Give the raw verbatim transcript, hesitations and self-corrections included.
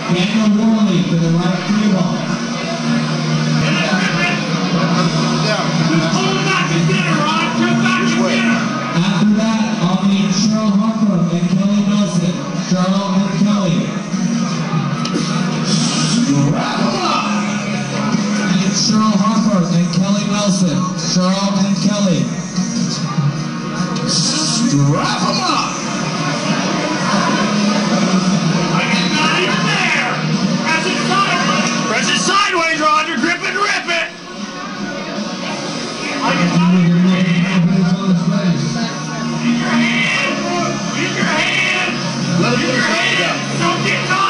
Daniel Worley for the right three ball. After that, I'll need Cheryl Harper and Kelly Nelson. Cheryl and Kelly. Wrap them up! I need Cheryl Harper and Kelly Nelson. Cheryl and Kelly. Wrap them up! Not even there! Press it sideways! Press it sideways, Roger! Grip it, rip it! I get not even there! Use your hand! Use your hand! Let Use your hand! Don't get caught!